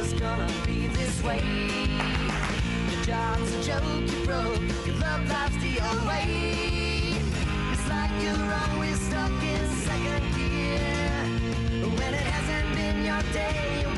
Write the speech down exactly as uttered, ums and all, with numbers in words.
just gonna be this way. Your job's a joke you broke, your love life's the old way. It's like you're always stuck in second gear. When it hasn't been your day,